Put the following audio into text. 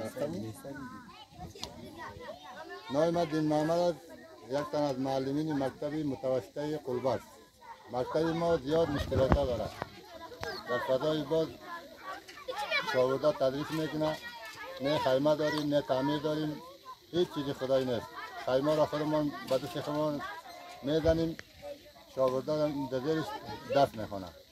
نام من دین محمد است. یک تن از معلمین مکتب متوسطه قلب است. مکتب ما زیاد مشکلات دارد. در فضای باز شاگردا تدریس میکنه، نه خیمه داریم نه تعمیر داریم، هیچ چیزی خدایی نیست. خیمه را خودمان به دست خودمان میزنیم، شاگردا در زیرش درس میخوانند.